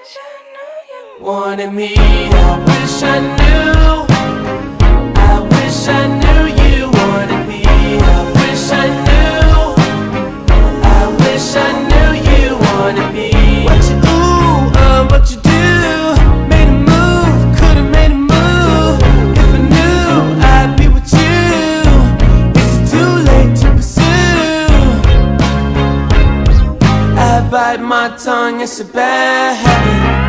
wanted me. I wish I knew. I wish I knew you wanted me. I wish I knew. I wish I knew you wanted me. What you do, what you do? Made a move, could've made a move. If I knew I'd be with you. Is it too late to pursue? I bite my tongue, it's a bad habit.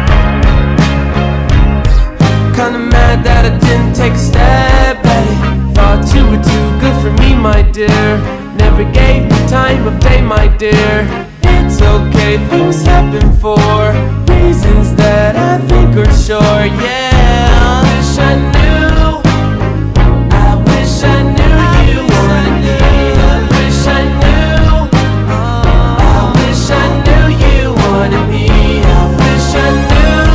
Kinda mad that I didn't take a stab at it. Thought you were too good for me, my dear. Never gave me time of day, my dear. It's okay, things happen for reasons that I think are sure, yeah. I wish I knew. I wish I knew you wanted me. I wish I knew. I wish I knew you wanted me. I wish I knew.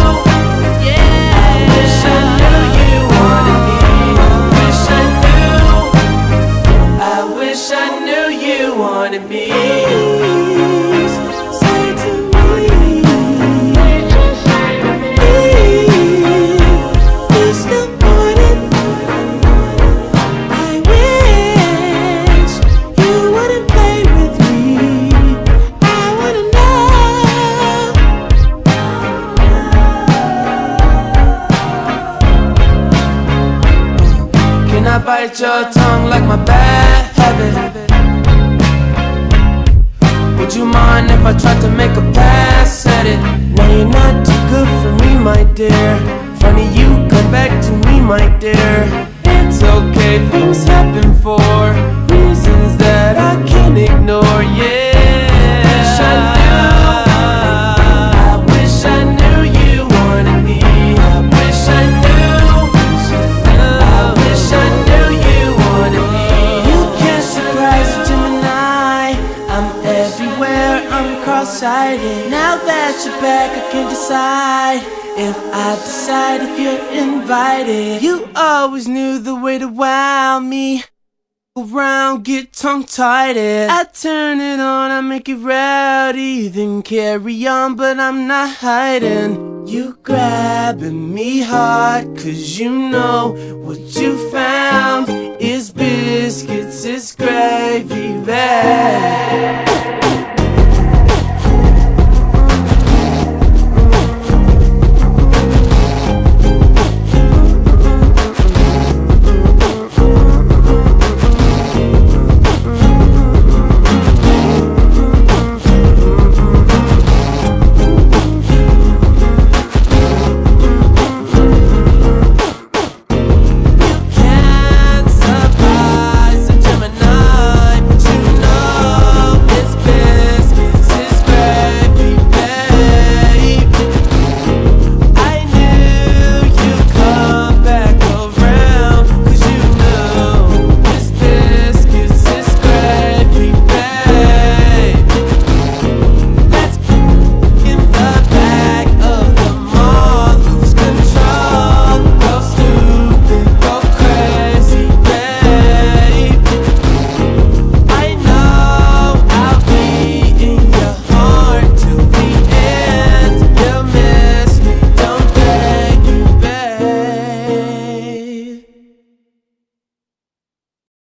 Wanted me. Please say to me, you still want it. I wish you wouldn't play with me. I wanna know. Can I bite your tongue like my bad habit? Would you mind if I tried to make a pass at it? Now you're not too good for me, my dear. Funny you come back to me, my dear. It's okay, things happen for reasons that I can't ignore, yeah. I wish I knew you wanted me. I wish I knew. I wish I knew you wanted me. You can't surprise a Gemini. I'm everywhere, I'm cross-sighted. Now that you're back, I can decide if I decide if you're invited. You always knew the way to wow me. Around, get tongue-tied. I turn it on, I make it rowdy. Then carry on, but I'm not hiding. You grabbing me hard, cause you know what you found is biscuits, it's gravy bag.